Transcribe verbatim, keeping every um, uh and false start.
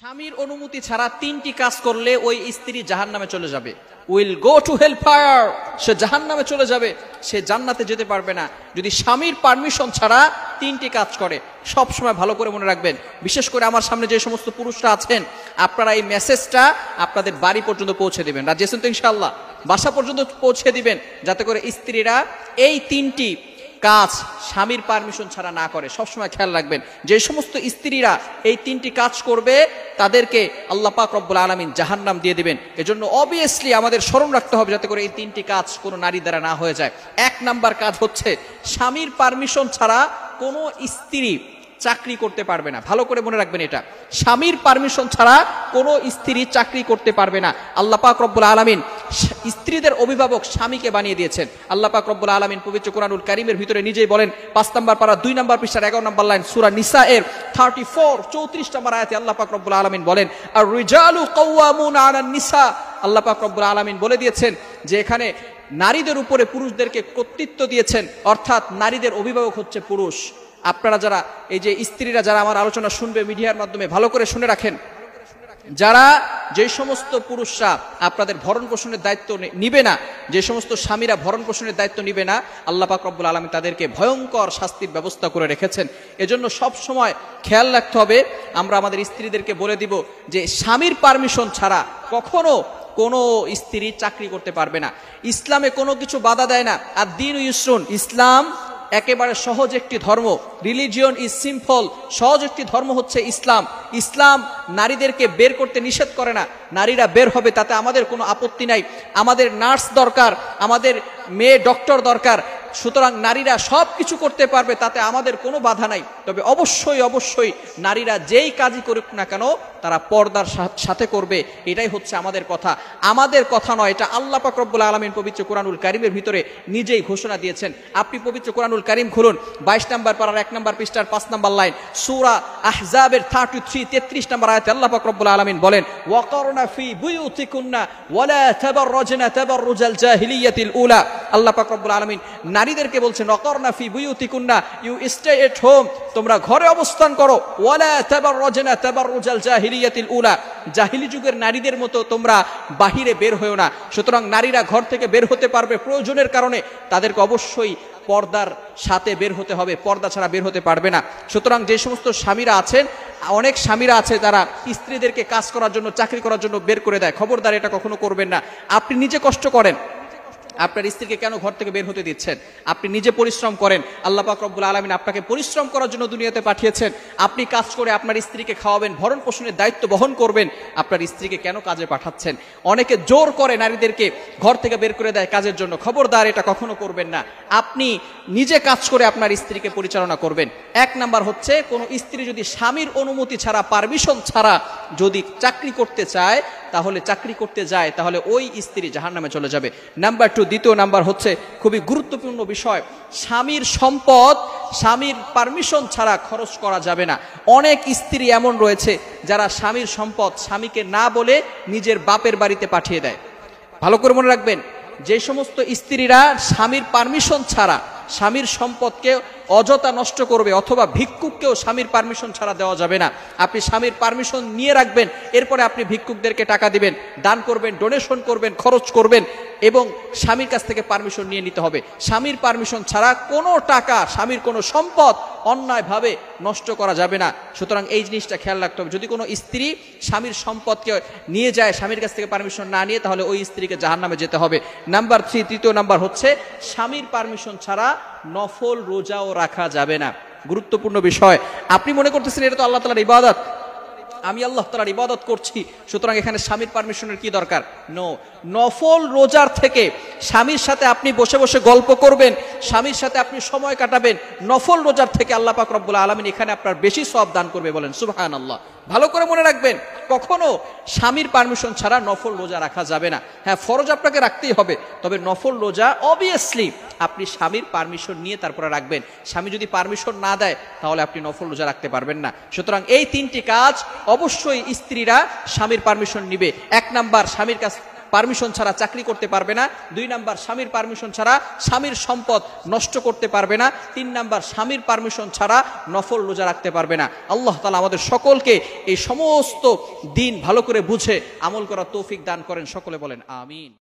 স্বামীর অনুমতি ছাড়া তিনটি কাজ করলে ওই স্ত্রী জাহান্নামে চলে যাবে। Will go to hell fire, সে জাহান্নামে চলে যাবে, সে জান্নাতে যেতে পারবে না যদি স্বামীর পারমিশন ছাড়া তিনটি কাজ করে। সব সময় ভালো করে মনে রাখবেন, বিশেষ করে আমার সামনে যে সমস্ত পুরুষরা আছেন, আপনারা এই মেসেজটা আপনাদের বাড়ি পর্যন্ত পৌঁছে দিবেন। রাজি আছেন তো ইনশাআল্লাহ? বাসা পর্যন্ত পৌঁছে দিবেন, যাতে করে স্ত্রীরা এই তিনটি কাজ স্বামীর পারমিশন ছাড়া না করে। সবসময় খেয়াল রাখবেন, যে সমস্ত স্ত্রীরা এই তিনটি কাজ করবে তাদেরকে আল্লাহ পাক রব্বুল আলামিন জাহান্নাম দিয়ে দিবেন। এজন্য অবভিয়াসলি আমাদের স্মরণ রাখতে হবে যাতে করে এই তিনটি কাজ কোনো নারী দ্বারা না হয়ে যায়। এক নাম্বার কাজ হচ্ছে, স্বামীর পারমিশন ছাড়া কোনো স্ত্রী চাকরি করতে পারবে না। ভালো করে মনে রাখবেন, এটা স্বামীর পারমিশন ছাড়া কোনো স্ত্রী চাকরি করতে পারবে না। আল্লাহ পাক রব্বুল আলামিন স্ত্রীদের অভিভাবক স্বামীকে বানিয়ে দিয়েছেন। আল্লাহ পাক রব্বুল আলামিন পবিত্র কোরআনুল কারীমের ভিতরে নিজেই বলেন, পাঁচ নম্বর পারা দুই নম্বর পৃষ্ঠার এগারো নম্বর লাইন সূরা নিসা এর থার্টি ফোর চৌত্রিশ নম্বর আয়াতে আল্লাহ পাক রব্বুল আলামিন বলেন, আর রিজালু কাওয়ামুনা আলান নিসা। আল্লাহ পাক রব্বুল আলামিন বলে দিয়েছেন যে এখানে নারীদের উপরে পুরুষদেরকে কর্তৃত্ব দিয়েছেন, অর্থাৎ নারীদের অভিভাবক হচ্ছে পুরুষ। আপনারা যারা এই যে স্ত্রীরা যারা আমার আলোচনা শুনবে মিডিয়ার মাধ্যমে, ভালো করে শুনে রাখেন, যারা যে সমস্ত পুরুষরা আপনাদের ভরণ পোষণের দায়িত্ব নিবে না, যে সমস্ত স্বামীরা ভরণ পোষণের দায়িত্ব নিবে না, আল্লাহ পাক রব্বুল আলামিন তাদেরকে ভয়ঙ্কর শাস্তির ব্যবস্থা করে রেখেছেন। এজন্য সব সময় খেয়াল রাখতে হবে, আমরা আমাদের স্ত্রীদেরকে বলে দিব যে স্বামীর পারমিশন ছাড়া কখনো কোনো স্ত্রী চাকরি করতে পারবে না। ইসলামে কোনো কিছু বাধা দেয় না। আর দ্বীন ইউসরুন, ইসলাম একেবারে সহজ একটি ধর্ম। রিলিজিয়ন ইজ সিম্পল, সহজ একটি ধর্ম হচ্ছে ইসলাম। ইসলাম নারীদেরকে বের করতে নিষেধ করে না, নারীরা বের হবে তাতে আমাদের কোনো আপত্তি নাই। আমাদের নার্স দরকার, আমাদের মেয়ে ডক্টর দরকার, সুতরাং নারীরা সব কিছু করতে পারবে, তাতে আমাদের কোনো বাধা নাই। তবে অবশ্যই অবশ্যই নারীরা যেই কাজই করুক না কেন তারা পর্দার সাথে করবে, এটাই হচ্ছে আমাদের কথা। আমাদের কথা নয়, এটা আল্লাহ পাক রব্বুল আলামিন পবিত্র কোরআনুল কারীমের ভিতরে নিজেই ঘোষণা দিয়েছেন। আপনি পবিত্র কোরআনুল কারীম খুলুন, বাইশ নম্বর পারার এক নম্বর পৃষ্ঠার পাঁচ নম্বর লাইন সূরা আহজাবের থার্টি থ্রি তেত্রিশ নম্বর আয়াতে আল্লাহ পাক রব্বুল আলামিন বলেন, ওয়াকারনা ফি বুয়ুতিকুন্না ওয়ালা তাবাররাজনা তাবাররুজাল জাহিলিয়াতিল উলা। আল্লাহ পাক রব্বুল আলামিন নারীদেরকে বলছেন, ওয়াকারনা ফি বুয়ুতিকুন্না, ইউ স্টে এট হোম, তোমরা ঘরে অবস্থান করো, ওয়ালা তাবাররাজনা তাবাররুজাল জাহিলিয়াতিল উলা, জাহিলি যুগের নারীদের মতো তোমরা বাহিরে বের হয়েও না। সুতরাং নারীরা ঘর থেকে বের হতে পারবে প্রয়োজনের কারণে, তাদেরকে অবশ্যই পর্দার সাথে বের হতে হবে, পর্দা ছাড়া বের হতে পারবে না। সুতরাং যে সমস্ত স্বামীরা আছেন, অনেক স্বামীরা আছে যারা স্ত্রীদেরকে কাজ করার জন্য, চাকরি করার জন্য বের করে দেয়, খবরদার এটা কখনো করবেন না। আপনি নিজে কষ্ট করেন, আপনার স্ত্রীকে কেন ঘর থেকে বের হতে দিচ্ছেন? আপনি নিজে পরিশ্রম করেন, আল্লাহ পাক রব্বুল আলামিন আপনাকে পরিশ্রম করার জন্য দুনিয়াতে পাঠিয়েছেন। আপনি কাজ করে আপনার স্ত্রীকে খাওয়াবেন, ভরণ পোষণের দায়িত্ব বহন করবেন, আপনার স্ত্রীকে কেন কাজে পাঠাচ্ছেন? অনেকে জোর করে নারীদেরকে ঘর থেকে বের করে দেয় কাজের জন্য, খবরদার এটা কখনো করবেন না। আপনি নিজে কাজ করে আপনার স্ত্রীকে পরিচালনা করবেন। এক নাম্বার হচ্ছে, কোনো স্ত্রী যদি স্বামীর অনুমতি ছাড়া, পারমিশন ছাড়া যদি চাকরি করতে চায়, তাহলে চাকরি করতে যায়, তাহলে ওই স্ত্রী জাহান্নামে চলে যাবে। নাম্বার টু, দ্বিতীয় নাম্বার হচ্ছে খুবই গুরুত্বপূর্ণ বিষয়, স্বামীর সম্পদ স্বামীর পারমিশন ছাড়া খরচ করা যাবে না। অনেক স্ত্রী এমন রয়েছে যারা স্বামীর সম্পদ স্বামীকে না বলে নিজের বাপের বাড়িতে পাঠিয়ে দেয়। ভালো করে মনে রাখবেন, যে সমস্ত স্ত্রীরা স্বামীর পারমিশন ছাড়া স্বামীর সম্পদকে অযথা নষ্ট করবে, অথবা ভিক্ষুককেও স্বামীর পারমিশন ছাড়া দেওয়া যাবে না। আপনি স্বামীর পারমিশন নিয়ে রাখবেন, এরপরে আপনি ভিক্ষুকদেরকে টাকা দিবেন, দান করবেন, ডোনেশন করবেন, খরচ করবেন, এবং স্বামীর কাছ থেকে পারমিশন নিয়ে নিতে হবে। স্বামীর পারমিশন ছাড়া কোনো টাকা, স্বামীর কোনো সম্পদ অন্যায়ভাবে নষ্ট করা যাবে না। সুতরাং এই জিনিসটা খেয়াল রাখতে হবে। যদি কোনো স্ত্রী স্বামীর সম্পদকে নিয়ে যায় স্বামীর কাছ থেকে পারমিশন না নিয়ে, তাহলে ওই স্ত্রীকে জাহান্নামে যেতে হবে। নাম্বার থ্রি, তৃতীয় নাম্বার হচ্ছে, স্বামীর পারমিশন ছাড়া নফল রোজাও রাখা যাবে না। গুরুত্বপূর্ণ বিষয়। আপনি মনে করতেছেন এটা তো আল্লাহ তাআলার ইবাদত, আমি আল্লাহ তাআলার ইবাদত করছি, সুতরাং এখানে স্বামীর পারমিশনের কি দরকার? নো। নফল রোজার থেকে স্বামীর সাথে আপনি বসে বসে গল্প করবেন, স্বামীর সাথে আপনি সময় কাটাবেন, নফল রোজার থেকে আল্লাহ পাক রব্বুল আলামিন এখানে আপনার বেশি সওয়াব দান করবে। বলেন সুবহানাল্লাহ। ভালো করে মনে রাখবেন, কখনো স্বামীর পারমিশন ছাড়া নফল রোজা রাখা যাবে না। হ্যাঁ, ফরজ আপনাকে রাখতেই হবে, তবে নফল রোজা অবভিয়াসলি আপনি স্বামীর পারমিশন নিয়ে তারপরে রাখবেন। স্বামী যদি পারমিশন না দেয়, তাহলে আপনি নফল রোজা রাখতে পারবেন না। সুতরাং এই তিনটি কাজ অবশ্যই স্ত্রীরা স্বামীর পারমিশন নিবে। এক নাম্বার, স্বামীর কাছ পারমিশন ছাড়া চাকরি করতে পারবে না। দুই নাম্বার স্বামীর পারমিশন ছাড়া স্বামীর সম্পদ নষ্ট করতে পারবে না। তিন নাম্বার স্বামীর পারমিশন ছাড়া নফল রোজা রাখতে পারবে না। আল্লাহ তাআলা আমাদের সকলকে এই সমস্ত দিন ভালো করে বুঝে আমল করার তৌফিক দান করেন। সকলে বলেন আমিন।